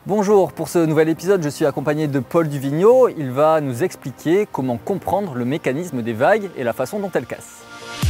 Bonjour, pour ce nouvel épisode, je suis accompagné de Paul Duvigneau. Il va nous expliquer comment comprendre le mécanisme des vagues et la façon dont elles cassent.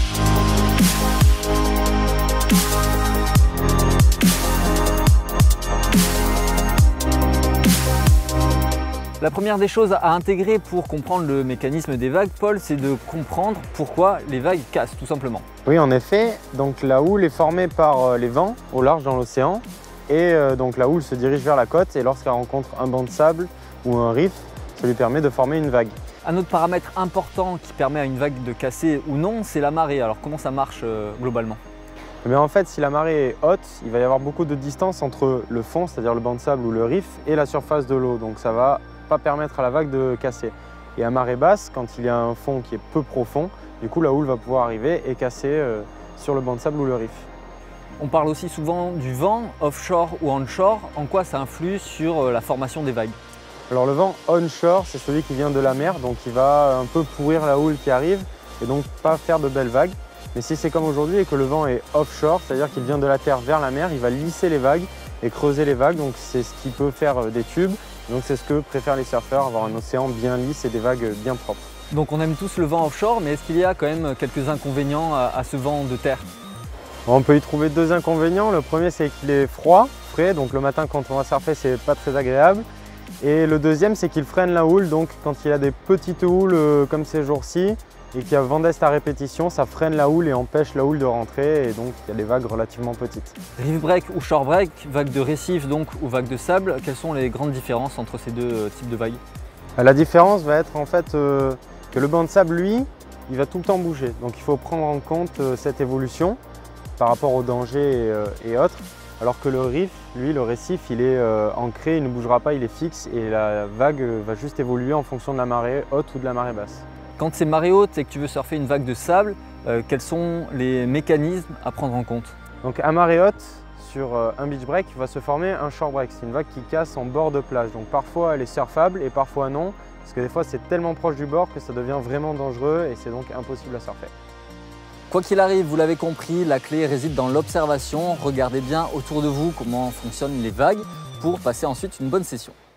La première des choses à intégrer pour comprendre le mécanisme des vagues, Paul, c'est de comprendre pourquoi les vagues cassent, tout simplement. Oui, en effet, donc la houle est formée par les vents au large dans l'océan. Et donc la houle se dirige vers la côte et lorsqu'elle rencontre un banc de sable ou un riff, ça lui permet de former une vague. Un autre paramètre important qui permet à une vague de casser ou non, c'est la marée. Alors comment ça marche globalement? Mais en fait, si la marée est haute, il va y avoir beaucoup de distance entre le fond, c'est-à-dire le banc de sable ou le riff, et la surface de l'eau. Donc ça ne va pas permettre à la vague de casser. Et à marée basse, quand il y a un fond qui est peu profond, du coup la houle va pouvoir arriver et casser sur le banc de sable ou le riff. On parle aussi souvent du vent, offshore ou onshore. En quoi ça influe sur la formation des vagues? Alors le vent onshore, c'est celui qui vient de la mer, donc il va un peu pourrir la houle qui arrive et donc pas faire de belles vagues. Mais si c'est comme aujourd'hui et que le vent est offshore, c'est-à-dire qu'il vient de la terre vers la mer, il va lisser les vagues et creuser les vagues, donc c'est ce qui peut faire des tubes. Donc c'est ce que préfèrent les surfeurs, avoir un océan bien lisse et des vagues bien propres. Donc on aime tous le vent offshore, mais est-ce qu'il y a quand même quelques inconvénients à ce vent de terre? On peut y trouver deux inconvénients. Le premier, c'est qu'il est frais, donc le matin quand on va surfer, c'est pas très agréable. Et le deuxième, c'est qu'il freine la houle, donc quand il y a des petites houles comme ces jours-ci et qu'il y a vent d'est à répétition, ça freine la houle et empêche la houle de rentrer et donc il y a des vagues relativement petites. Reef break ou shore break, vague de récif donc ou vague de sable, quelles sont les grandes différences entre ces deux types de vagues? La différence va être en fait que le banc de sable, lui, il va tout le temps bouger. Donc il faut prendre en compte cette évolution par rapport aux dangers et autres, alors que le riff, lui, le récif, il est ancré, il ne bougera pas, il est fixe et la vague va juste évoluer en fonction de la marée haute ou de la marée basse. Quand c'est marée haute et que tu veux surfer une vague de sable, quels sont les mécanismes à prendre en compte? Donc à marée haute, sur un beach break, il va se former un shore break. C'est une vague qui casse en bord de plage. Donc parfois elle est surfable et parfois non, parce que des fois c'est tellement proche du bord que ça devient vraiment dangereux et c'est donc impossible à surfer. Quoi qu'il arrive, vous l'avez compris, la clé réside dans l'observation. Regardez bien autour de vous comment fonctionnent les vagues pour passer ensuite une bonne session.